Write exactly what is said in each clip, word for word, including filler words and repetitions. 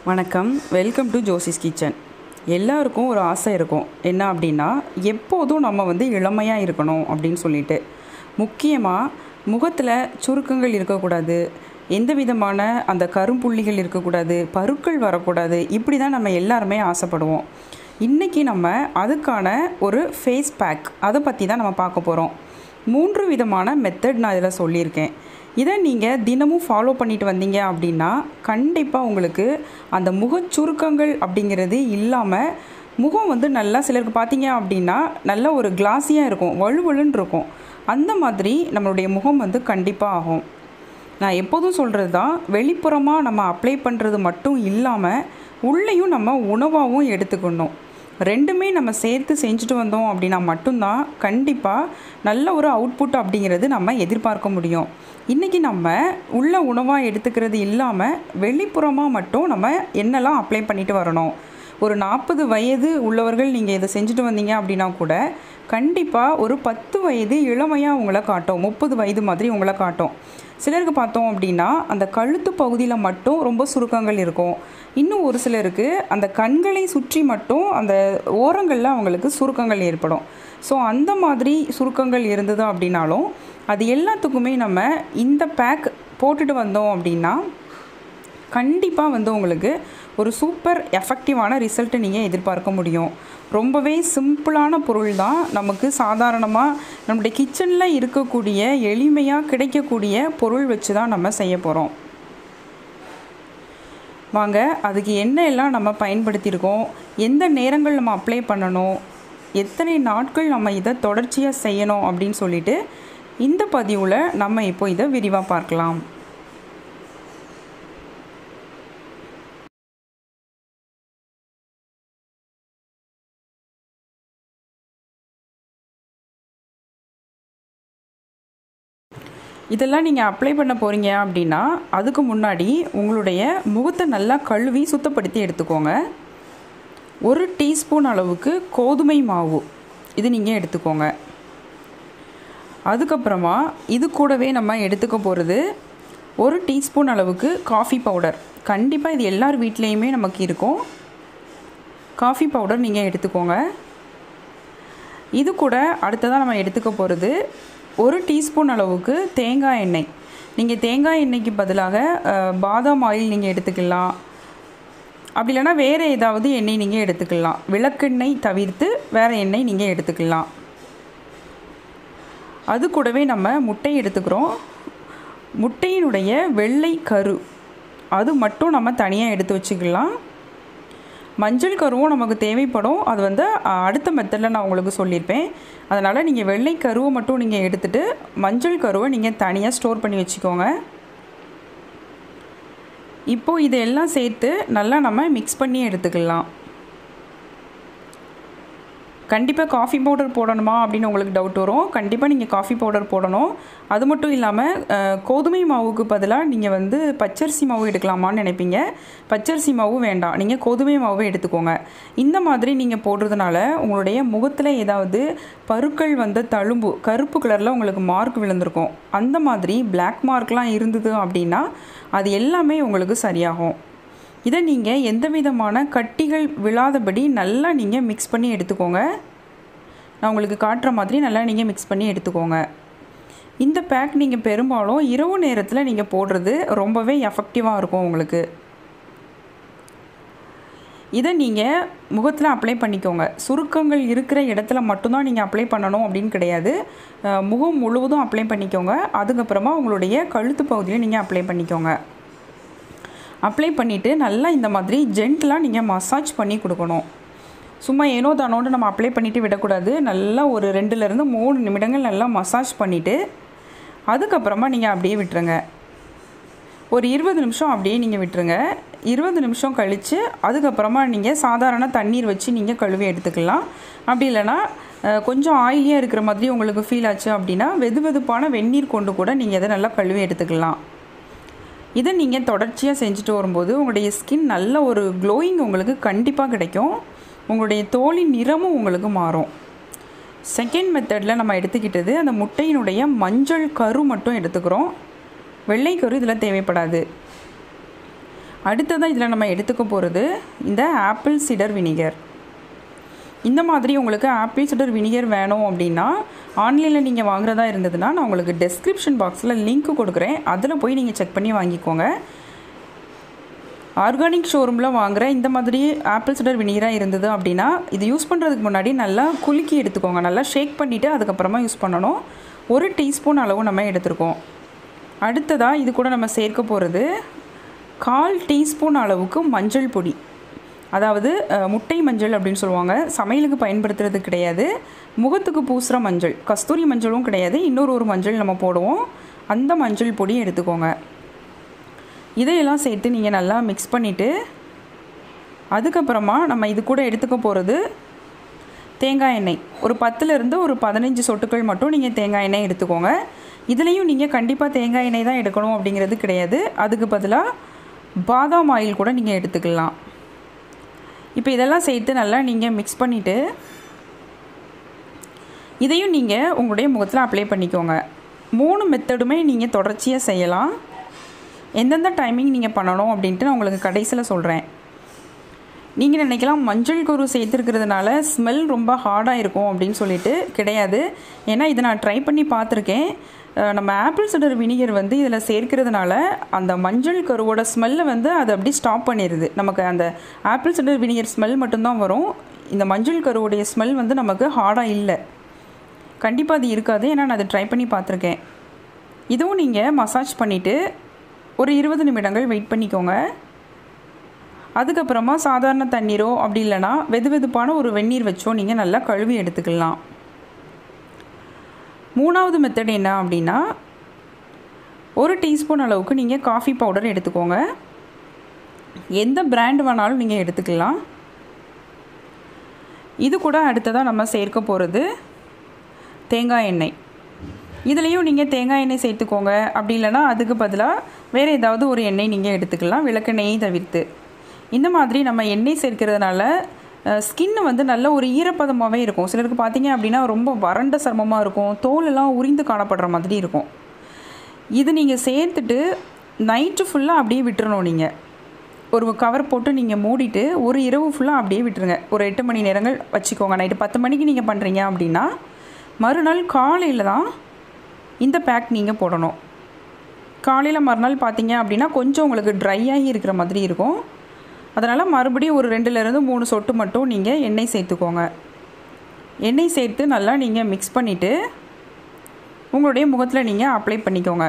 வணக்கம், welcome to Josie's kitchen. எல்லாருக்கும் ஒரு ஆசை இருக்கும். என்ன அப்படின்னா, எப்போதும் நம்ம வந்து இளமையாக இருக்கணும் அப்படின்னு சொல்லிட்டு. முக்கியமாக முகத்தில் சுருக்கங்கள் இருக்கக்கூடாது, எந்த விதமான அந்த கரும்புள்ளிகள் இருக்கக்கூடாது, பருக்கள் வரக்கூடாது. இப்படி தான் நம்ம எல்லாருமே ஆசைப்படுவோம். இன்றைக்கி நம்ம அதுக்கான ஒரு ஃபேஸ் பேக் அதை பற்றி தான் நம்ம பார்க்க போகிறோம். மூன்று விதமான மெத்தட் நான் இதில் சொல்லியிருக்கேன். இதை நீங்கள் தினமும் ஃபாலோ பண்ணிட்டு வந்தீங்க அப்படின்னா கண்டிப்பாக உங்களுக்கு அந்த முகச்சுருக்கங்கள் அப்படிங்கிறது இல்லாமல் முகம் வந்து நல்லா, சிலருக்கு பார்த்தீங்க அப்படின்னா நல்ல ஒரு கிளாஸியாக இருக்கும், வலுவலுன்னு இருக்கும். அந்த மாதிரி நம்மளுடைய முகம் வந்து கண்டிப்பாக ஆகும். நான் எப்போதும் சொல்கிறது தான், வெளிப்புறமாக நம்ம அப்ளை பண்ணுறது மட்டும் இல்லாமல் உள்ளேயும் நம்ம உணவாகவும் எடுத்துக்கணும். ரெண்டுமே நம்ம சேர்த்து செஞ்சுட்டு வந்தோம் அப்படின்னா மட்டும்தான் கண்டிப்பாக நல்ல ஒரு அவுட்புட் அப்படிங்கிறது நம்ம எதிர்பார்க்க முடியும். இன்றைக்கி நம்ம உள்ள உணவாக எடுத்துக்கிறது இல்லாமல் வெளிப்புறமாக மட்டும் நம்ம என்னெல்லாம் அப்ளை பண்ணிட்டு வரணும். ஒரு நாற்பது வயது உள்ளவர்கள் நீங்கள் இதை செஞ்சுட்டு வந்தீங்க அப்படின்னா கூட கண்டிப்பாக ஒரு பத்து வயது இளமையாக உங்களை காட்டும், முப்பது வயது மாதிரி உங்களை காட்டும். சிலருக்கு பார்த்தோம் அப்படின்னா அந்த கழுத்து பகுதியில் மட்டும் ரொம்ப சுருக்கங்கள் இருக்கும். இன்னும் ஒரு சிலருக்கு அந்த கண்களை சுற்றி மட்டும் அந்த ஓரங்களில் அவங்களுக்கு சுருக்கங்கள் ஏற்படும். ஸோ அந்த மாதிரி சுருக்கங்கள் இருந்தது அப்படின்னாலும் அது எல்லாத்துக்குமே நம்ம இந்த பேக் போட்டுட்டு வந்தோம் அப்படின்னா கண்டிப்பாக வந்து உங்களுக்கு ஒரு சூப்பர் எஃபெக்டிவான ரிசல்ட்டை நீங்கள் எதிர்பார்க்க முடியும். ரொம்பவே சிம்பிளான பொருள் தான். நமக்கு சாதாரணமாக நம்முடைய கிச்சனில் இருக்கக்கூடிய எளிமையாக கிடைக்கக்கூடிய பொருள் வச்சு தான் நம்ம செய்ய போகிறோம். வாங்க, அதுக்கு என்ன எல்லாம் நம்ம பயன்படுத்தியிருக்கோம், எந்த நேரங்கள் நம்ம அப்ளை பண்ணணும், எத்தனை நாட்கள் நம்ம இதை தொடர்ச்சியாக செய்யணும் அப்படின்னு சொல்லிட்டு இந்த பதிவில் நம்ம இப்போ இதை விரிவாக பார்க்கலாம். இதெல்லாம் நீங்கள் அப்ளை பண்ண போகிறீங்க அப்படின்னா அதுக்கு முன்னாடி உங்களுடைய முகத்தை நல்லா கழுவி சுத்தப்படுத்தி எடுத்துக்கோங்க. ஒரு டீஸ்பூன் அளவுக்கு கோதுமை மாவு இது நீங்கள் எடுத்துக்கோங்க. அதுக்கப்புறமா இது கூடவே நம்ம எடுத்துக்க போகிறது ஒரு டீஸ்பூன் அளவுக்கு காஃபி பவுடர். கண்டிப்பாக இது எல்லார் வீட்லேயுமே நமக்கு இருக்கும். காஃபி பவுடர் நீங்கள் எடுத்துக்கோங்க. இது கூட அடுத்ததாக நம்ம எடுத்துக்க போகிறது ஒரு டீஸ்பூன் அளவுக்கு தேங்காய் எண்ணெய். நீங்கள் தேங்காய் எண்ணெய்க்கு பதிலாக பாதாம் ஆயில் நீங்கள் எடுத்துக்கலாம். அப்படி இல்லைனா வேறு ஏதாவது எண்ணெய் நீங்கள் எடுத்துக்கலாம். விளக்கெண்ணெய் தவிர்த்து வேறு எண்ணெய் நீங்கள் எடுத்துக்கலாம். அது கூடவே நம்ம முட்டை எடுத்துக்கிறோம். முட்டையினுடைய வெள்ளை கரு அது மட்டும் நம்ம தனியாக எடுத்து வச்சுக்கலாம். மஞ்சள் கருவும் நமக்கு தேவைப்படும். அது வந்து அடுத்த மெத்தடில் நான் உங்களுக்கு சொல்லியிருப்பேன். அதனால் நீங்கள் வெள்ளை கருவை மட்டும் நீங்கள் எடுத்துகிட்டு மஞ்சள் கருவை நீங்கள் தனியாக ஸ்டோர் பண்ணி வச்சுக்கோங்க. இப்போது இதெல்லாம் சேர்த்து நல்லா நம்ம மிக்ஸ் பண்ணி எடுத்துக்கலாம். கண்டிப்பாக காஃபி பவுடர் போடணுமா அப்படின்னு உங்களுக்கு டவுட் வரும். கண்டிப்பாக நீங்கள் காஃபி பவுடர் போடணும். அது மட்டும் இல்லாமல் கோதுமை மாவுக்கு பதிலாக நீங்கள் வந்து பச்சரிசி மாவு எடுக்கலாமான்னு நினைப்பீங்க. பச்சரிசி மாவு வேண்டாம், நீங்கள் கோதுமை மாவு எடுத்துக்கோங்க. இந்த மாதிரி நீங்கள் போடுறதுனால உங்களுடைய முகத்தில் ஏதாவது பருக்கள் வந்த தழும்பு கருப்பு கலரில் உங்களுக்கு மார்க் விழுந்திருக்கும். அந்த மாதிரி பிளாக் மார்க்லாம் இருந்தது அப்படின்னா அது எல்லாமே உங்களுக்கு சரியாகும். இதை நீங்கள் எந்த விதமான கட்டிகள் விழாதபடி நல்லா நீங்கள் மிக்ஸ் பண்ணி எடுத்துக்கோங்க. நான் உங்களுக்கு காட்டுற மாதிரி நல்லா நீங்கள் மிக்ஸ் பண்ணி எடுத்துக்கோங்க. இந்த பேக் நீங்கள் பெரும்பாலும் இரவு நேரத்தில் நீங்கள் போடுறது ரொம்பவே எஃபெக்டிவாக இருக்கும் உங்களுக்கு. இதை நீங்கள் முகத்தில் அப்ளை பண்ணிக்கோங்க. சுருக்கங்கள் இருக்கிற இடத்துல மட்டும்தான் நீங்கள் அப்ளை பண்ணணும் அப்படின்னு கிடையாது. முகம் முழுவதும் அப்ளை பண்ணிக்கோங்க. அதுக்கப்புறமா உங்களுடைய கழுத்து பகுதியை நீங்கள் அப்ளை பண்ணிக்கோங்க. அப்ளை பண்ணிவிட்டு நல்லா இந்த மாதிரி ஜென்டலாக நீங்கள் மசாஜ் பண்ணி கொடுக்கணும். சும்மா ஏனோ தானோடு நம்ம அப்ளை பண்ணிவிட்டு விடக்கூடாது. நல்லா ஒரு ரெண்டுலேருந்து மூணு நிமிடங்கள் நல்லா மசாஜ் பண்ணிவிட்டு அதுக்கப்புறமா நீங்கள் அப்படியே விட்டுருங்க. ஒரு இருபது நிமிஷம் அப்படியே நீங்கள் விட்டுருங்க. இருபது நிமிஷம் கழித்து அதுக்கப்புறமா நீங்கள் சாதாரண தண்ணீர் வச்சு நீங்கள் கழுவி எடுத்துக்கலாம். அப்படி இல்லைனா கொஞ்சம் ஆயிலியாக இருக்கிற மாதிரி உங்களுக்கு ஃபீல் ஆச்சு அப்படின்னா வெது வெதுப்பான வெந்நீர் கொண்டு கூட நீங்கள் இதை நல்லா கழுவி எடுத்துக்கலாம். இதை நீங்கள் தொடர்ச்சியாக செஞ்சுட்டு வரும்போது உங்களுடைய ஸ்கின் நல்ல ஒரு க்ளோயிங் உங்களுக்கு கண்டிப்பாக கிடைக்கும். உங்களுடைய தோலின் நிறமும் உங்களுக்கு மாறும். செகண்ட் மெத்தடில் நம்ம எடுத்துக்கிட்டது அந்த முட்டையினுடைய மஞ்சள் கரு மட்டும் எடுத்துக்கிறோம். வெள்ளை கரு இதில் தேவைப்படாது. அடுத்ததாக இதில் நம்ம எடுத்துக்க போகிறது இந்த ஆப்பிள் சிடர் வினிகர். இந்த மாதிரி உங்களுக்கு ஆப்பிள் சிடர் வினிகர் வேணும் அப்படின்னா ஆன்லைனில் நீங்கள் வாங்குறதா இருந்ததுன்னா நான் உங்களுக்கு டெஸ்கிரிப்ஷன் பாக்ஸில் லிங்க் கொடுக்குறேன், அதில் போய் நீங்கள் செக் பண்ணி வாங்கிக்கோங்க. ஆர்கானிக் ஷோரூமில் வாங்குகிற இந்த மாதிரி ஆப்பிள் சிடர் வினிகராக இருந்தது அப்படின்னா இது யூஸ் பண்ணுறதுக்கு முன்னாடி நல்லா குலுக்கி எடுத்துக்கோங்க. நல்லா ஷேக் பண்ணிவிட்டு அதுக்கப்புறமா யூஸ் பண்ணணும். ஒரு டீஸ்பூன் அளவு நம்ம எடுத்துருக்கோம். அடுத்ததாக இது கூட நம்ம சேர்க்க போகிறது கால் டீஸ்பூன் அளவுக்கு மஞ்சள் பொடி. அதாவது முட்டை மஞ்சள் அப்படின்னு சொல்லுவாங்க. சமையலுக்கு பயன்படுத்துறது கிடையாது, முகத்துக்கு பூசுகிற மஞ்சள். கஸ்தூரி மஞ்சளும் கிடையாது, இன்னொரு ஒரு மஞ்சள் நம்ம போடுவோம். அந்த மஞ்சள் பொடி எடுத்துக்கோங்க. இதையெல்லாம் சேர்த்து நீங்கள் நல்லா மிக்ஸ் பண்ணிவிட்டு அதுக்கப்புறமா நம்ம இது கூட எடுத்துக்க போகிறது தேங்காய் எண்ணெய். ஒரு பத்துலேருந்து ஒரு பதினஞ்சு சொட்டுக்கள் மட்டும் நீங்கள் தேங்காய் எண்ணெய் எடுத்துக்கோங்க. இதுலேயும் நீங்கள் கண்டிப்பாக தேங்காய் எண்ணெய் தான் எடுக்கணும் அப்படிங்கிறது கிடையாது. அதுக்கு பதிலாக பாதாம் ஆயில் கூட நீங்கள் எடுத்துக்கலாம். இப்போ இதெல்லாம் சேர்த்து நல்லா நீங்கள் மிக்ஸ் பண்ணிவிட்டு இதையும் நீங்கள் உங்களுடைய முகத்தில் அப்ளை பண்ணிக்கோங்க. மூணு மெத்தடுமே நீங்கள் தொடர்ச்சியாக செய்யலாம். எந்தெந்த டைமிங் நீங்கள் பண்ணணும் அப்படின்ட்டு நான் உங்களுக்கு கடைசியில் சொல்கிறேன். நீங்கள் நினைக்கலாம் மஞ்சள் கரு சேர்த்துருக்கிறதுனால ஸ்மெல் ரொம்ப ஹார்டாக இருக்கும் அப்படின்னு சொல்லிட்டு. கிடையாது. ஏன்னா இதை நான் ட்ரை பண்ணி பார்த்துருக்கேன். நம்ம ஆப்பிள் சிடர் வினிகர் வந்து இதில் சேர்க்கிறதுனால அந்த மஞ்சள் கருவோட ஸ்மெல்லை வந்து அது அப்படி ஸ்டாப் பண்ணிடுது. நமக்கு அந்த ஆப்பிள் சிடர் வினிகர் ஸ்மெல் மட்டும்தான் வரும். இந்த மஞ்சள் கருவோடைய ஸ்மெல் வந்து நமக்கு ஹார்டாக இல்லை. கண்டிப்பாக அது இருக்காது. ஏன்னா நான் அதை ட்ரை பண்ணி பார்த்துருக்கேன். இதுவும் நீங்கள் மசாஜ் பண்ணிவிட்டு ஒரு இருபது நிமிடங்கள் வெயிட் பண்ணிக்கோங்க. அதுக்கப்புறமா சாதாரண தண்ணீரோ அப்படி இல்லைனா வெது வெதுப்பான ஒரு வெந்நீர் வச்சோ நீங்கள் நல்லா கழுவி எடுத்துக்கலாம். மூணாவது மெத்தட் என்ன அப்படின்னா ஒரு டீஸ்பூன் அளவுக்கு நீங்கள் காஃபி பவுடர் எடுத்துக்கோங்க. எந்த பிராண்ட் வேணாலும் நீங்கள் எடுத்துக்கலாம். இது கூட அடுத்ததாக நம்ம சேர்க்க போகிறது தேங்காய் எண்ணெய். இதுலேயும் நீங்கள் தேங்காய் எண்ணெய் சேர்த்துக்கோங்க. அப்படி இல்லைனா அதுக்கு பதிலாக வேறு ஏதாவது ஒரு எண்ணெய் நீங்கள் எடுத்துக்கலாம், விளக்கெண்ணெயை தவிர்த்து. இந்த மாதிரி நம்ம எண்ணெய் சேர்க்கிறதுனால ஸ்கின்னு வந்து நல்ல ஒரு ஈரப்பதமாகவே இருக்கும். சிலருக்கு பார்த்திங்க அப்படின்னா ரொம்ப வறண்ட சர்மமாக இருக்கும், தோலெல்லாம் உரிந்து காணப்படுற மாதிரி இருக்கும். இது நீங்கள் சேர்த்துட்டு நைட்டு ஃபுல்லாக அப்படியே விட்டுறணும். நீங்கள் ஒரு கவர் போட்டு நீங்கள் மூடிட்டு ஒரு இரவு ஃபுல்லாக அப்படியே விட்டுருங்க. ஒரு எட்டு மணி நேரங்கள் வச்சுக்கோங்க. நைட்டு பத்து மணிக்கு நீங்கள் பண்ணுறீங்க அப்படின்னா மறுநாள் காலையில் தான் இந்த பேக் நீங்கள் போடணும். காலையில் மறுநாள் பார்த்தீங்க அப்படின்னா கொஞ்சம் உங்களுக்கு ட்ரை ஆகி இருக்கிற மாதிரி இருக்கும். அதனால் மறுபடியும் ஒரு ரெண்டுலேருந்து மூணு சொட்டு மட்டும் நீங்கள் எண்ணெய் சேர்த்துக்கோங்க. எண்ணெய் சேர்த்து நல்லா நீங்கள் மிக்ஸ் பண்ணிவிட்டு உங்களுடைய முகத்தில் நீங்கள் அப்ளை பண்ணிக்கோங்க.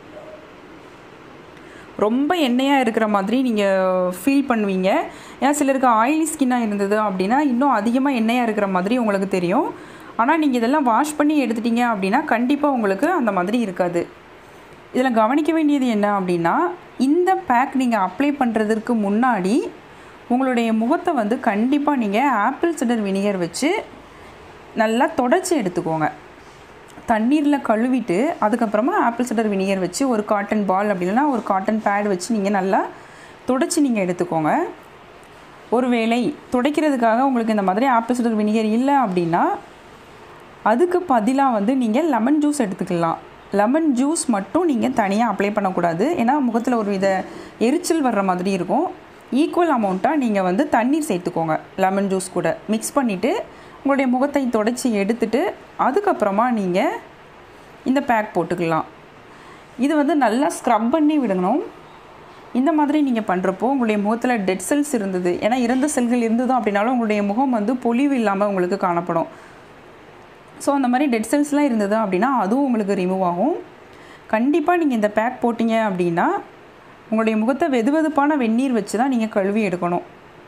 ரொம்ப எண்ணெயாக இருக்கிற மாதிரி நீங்கள் ஃபீல் பண்ணுவீங்க. ஏன்னா சிலருக்கு ஆயிலி ஸ்கின்னாக இருந்தது அப்படின்னா இன்னும் அதிகமாக எண்ணெயாக இருக்கிற மாதிரி உங்களுக்கு தெரியும். ஆனால் நீங்கள் இதெல்லாம் வாஷ் பண்ணி எடுத்துட்டீங்க அப்படின்னா கண்டிப்பாக உங்களுக்கு அந்த மாதிரி இருக்காது. இதில் கவனிக்க வேண்டியது என்ன அப்படின்னா இந்த பேக் நீங்கள் அப்ளை பண்ணுறதுக்கு முன்னாடி உங்களுடைய முகத்தை வந்து கண்டிப்பாக நீங்கள் ஆப்பிள் சிடர் வினிகர் வச்சு நல்லா தொடச்சி எடுத்துக்கோங்க. தண்ணீரில் கழுவிட்டு அதுக்கப்புறமா ஆப்பிள் சிடர் வினிகர் வச்சு ஒரு காட்டன் பால் அப்படி இல்லைனா ஒரு காட்டன் பேட் வச்சு நீங்கள் நல்லா தொடச்சி நீங்கள் எடுத்துக்கோங்க. ஒருவேளை துடைக்கிறதுக்காக உங்களுக்கு இந்த மாதிரி ஆப்பிள் சிடர் வினிகர் இல்லை அப்படின்னா அதுக்கு பதிலாக வந்து நீங்கள் லெமன் ஜூஸ் எடுத்துக்கலாம். லெமன் ஜூஸ் மட்டும் நீங்கள் தனியாக அப்ளை பண்ணக்கூடாது. ஏன்னா முகத்தில் ஒரு வித எரிச்சல் வர்ற மாதிரி இருக்கும். ஈக்குவல் அமௌண்ட்டாக நீங்கள் வந்து தண்ணீர் சேர்த்துக்கோங்க. லெமன் ஜூஸ் கூட மிக்ஸ் பண்ணிவிட்டு உங்களுடைய முகத்தை தொடச்சி எடுத்துட்டு அதுக்கப்புறமா நீங்கள் இந்த பேக் போட்டுக்கலாம். இது வந்து நல்லா ஸ்க்ரப் பண்ணி விடணும். இந்த மாதிரி நீங்கள் பண்ணுறப்போ உங்களுடைய முகத்தில் டெட் செல்ஸ் இருந்தது, ஏன்னா இறந்த செல்கள் இருந்ததும் அப்படின்னாலும் உங்களுடைய முகம் வந்து பொலிவு இல்லாமல் உங்களுக்கு காணப்படும். ஸோ அந்த மாதிரி டெட் செல்ஸ்லாம் இருந்தது அப்படின்னா அதுவும் உங்களுக்கு ரிமூவ் ஆகும். கண்டிப்பாக நீங்கள் இந்த பேக் போட்டிங்க அப்படின்னா உங்களுடைய முகத்தை வெது வெதுப்பான வெந்நீர் வச்சு தான் நீங்கள் கழுவி எடுக்கணும்.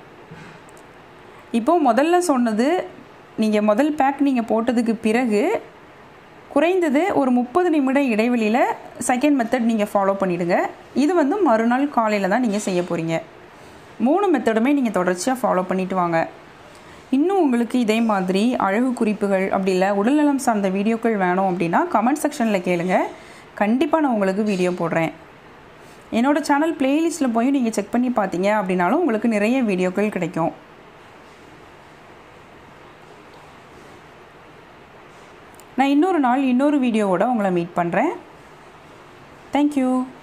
இப்போது முதல்ல சொன்னது நீங்கள் முதல் பேக் நீங்கள் போட்டதுக்கு பிறகு குறைந்தது ஒரு முப்பது நிமிட இடைவெளியில் செகண்ட் மெத்தட் நீங்கள் ஃபாலோ பண்ணிவிடுங்க. இது வந்து மறுநாள் காலையில் தான் நீங்கள் செய்ய போகிறீங்க. மூணு மெத்தடுமே நீங்கள் தொடர்ச்சியாக ஃபாலோ பண்ணிவிட்டு வாங்க. இன்னும் உங்களுக்கு இதே மாதிரி அழகு குறிப்புகள் அப்படி இல்லை உடல்நலம் சார்ந்த வீடியோக்கள் வேணும் அப்படின்னா கமெண்ட் செக்ஷனில் கேளுங்க. கண்டிப்பாக நான் உங்களுக்கு வீடியோ போடுறேன். என்னோடய சேனல் ப்ளேலிஸ்ட்டில் போய் நீங்கள் செக் பண்ணி பார்த்தீங்க அப்படின்னாலும் உங்களுக்கு நிறைய வீடியோக்கள் கிடைக்கும். நான் இன்னொரு நாள் இன்னொரு வீடியோவோட உங்களை மீட் பண்ணுறேன். தேங்க்யூ.